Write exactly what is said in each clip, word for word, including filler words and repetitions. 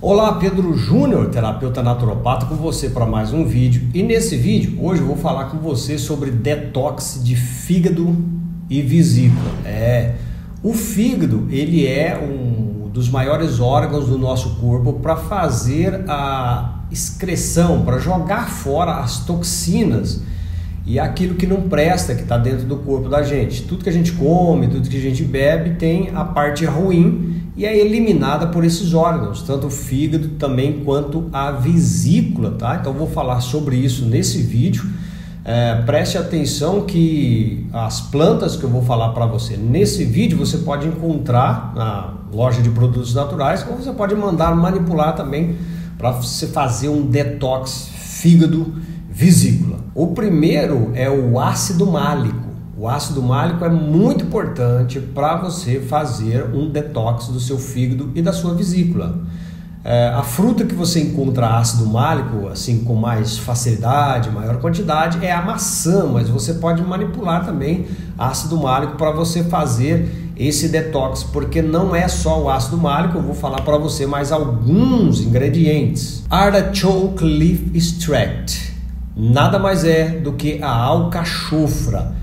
Olá, Pedro Júnior, terapeuta naturopata, com você para mais um vídeo. E nesse vídeo, hoje eu vou falar com você sobre detox de fígado e vesícula. É, o fígado, ele é um dos maiores órgãos do nosso corpo para fazer a excreção, para jogar fora as toxinas e aquilo que não presta, que está dentro do corpo da gente. Tudo que a gente come, tudo que a gente bebe tem a parte ruim e é eliminada por esses órgãos, tanto o fígado também quanto a vesícula, tá? Então eu vou falar sobre isso nesse vídeo. É, preste atenção que as plantas que eu vou falar para você nesse vídeo você pode encontrar na loja de produtos naturais, ou você pode mandar manipular também para você fazer um detox fígado vesícula. O primeiro é o ácido málico. O ácido málico é muito importante para você fazer um detox do seu fígado e da sua vesícula. É, a fruta que você encontra ácido málico assim com mais facilidade, maior quantidade, é a maçã, mas você pode manipular também ácido málico para você fazer esse detox, porque não é só o ácido málico. Eu vou falar para você mais alguns ingredientes. Artichoke Leaf Extract nada mais é do que a alcachofra.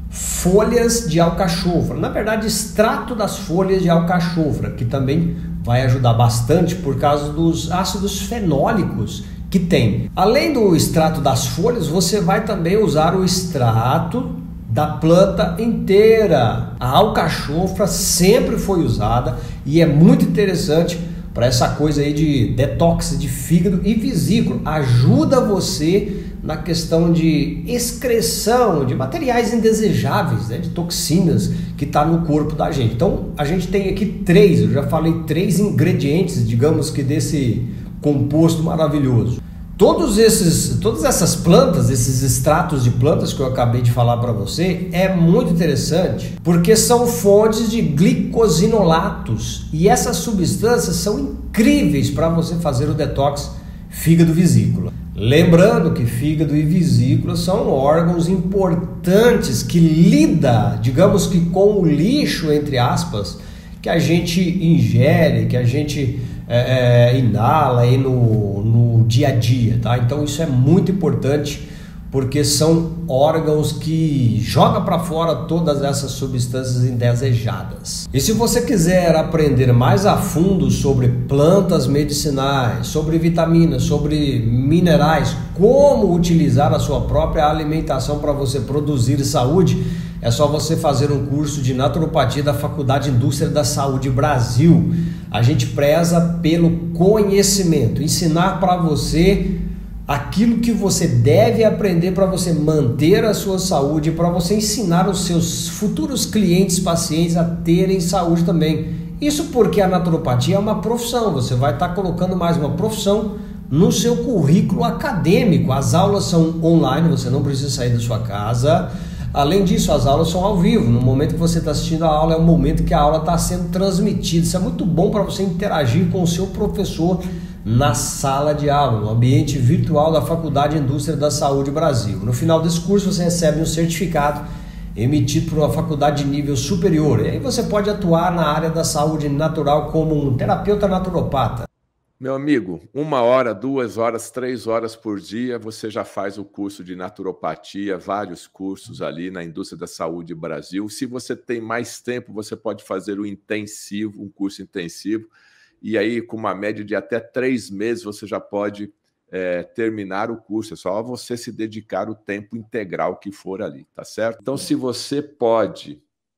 Folhas de alcachofra, na verdade extrato das folhas de alcachofra, que também vai ajudar bastante por causa dos ácidos fenólicos que tem. Além do extrato das folhas, você vai também usar o extrato da planta inteira. A alcachofra sempre foi usada e é muito interessante para essa coisa aí de detox de fígado e vesícula. Ajuda você na questão de excreção de materiais indesejáveis, né, de toxinas que está no corpo da gente. Então a gente tem aqui três, eu já falei três ingredientes, digamos que desse composto maravilhoso. Todos esses, todas essas plantas, esses extratos de plantas que eu acabei de falar para você, é muito interessante porque são fontes de glicosinolatos e essas substâncias são incríveis para você fazer o detox fígado-vesícula. Lembrando que fígado e vesícula são órgãos importantes que lida, digamos que com o lixo, entre aspas, que a gente ingere, que a gente é, é, inala aí no, no dia a dia, tá? Então isso é muito importante porque são órgãos que jogam para fora todas essas substâncias indesejadas. E se você quiser aprender mais a fundo sobre plantas medicinais, sobre vitaminas, sobre minerais, como utilizar a sua própria alimentação para você produzir saúde, é só você fazer um curso de naturopatia da Faculdade Indústria da Saúde Brasil. A gente preza pelo conhecimento, ensinar para você aquilo que você deve aprender para você manter a sua saúde, para você ensinar os seus futuros clientes, pacientes a terem saúde também. Isso porque a naturopatia é uma profissão, você vai estar colocando mais uma profissão no seu currículo acadêmico. As aulas são online, você não precisa sair da sua casa. Além disso, as aulas são ao vivo. No momento que você está assistindo a aula, é o momento que a aula está sendo transmitida. Isso é muito bom para você interagir com o seu professor na sala de aula, no ambiente virtual da Faculdade Indústria da Saúde Brasil. No final desse curso você recebe um certificado emitido por uma faculdade de nível superior. E aí você pode atuar na área da saúde natural como um terapeuta naturopata. Meu amigo, uma hora, duas horas, três horas por dia, você já faz o curso de naturopatia, vários cursos ali na Indústria da Saúde Brasil. Se você tem mais tempo, você pode fazer o intensivo, um curso intensivo. E aí, com uma média de até três meses, você já pode é, terminar o curso. É só você se dedicar o tempo integral que for ali, tá certo? Então, se você pode,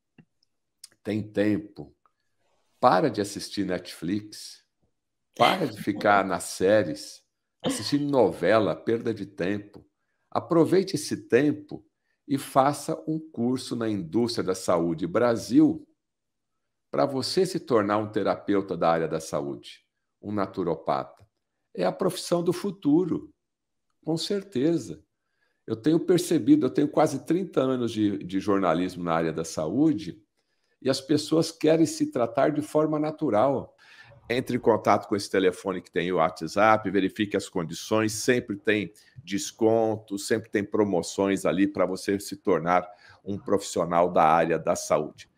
tem tempo, para de assistir Netflix, para de ficar nas séries, assistindo novela, perda de tempo. Aproveite esse tempo e faça um curso na Indústria da Saúde Brasil para você se tornar um terapeuta da área da saúde, um naturopata. É a profissão do futuro, com certeza. Eu tenho percebido, eu tenho quase trinta anos de, de jornalismo na área da saúde e as pessoas querem se tratar de forma natural. Entre em contato com esse telefone que tem o WhatsApp, verifique as condições, sempre tem desconto, sempre tem promoções ali para você se tornar um profissional da área da saúde.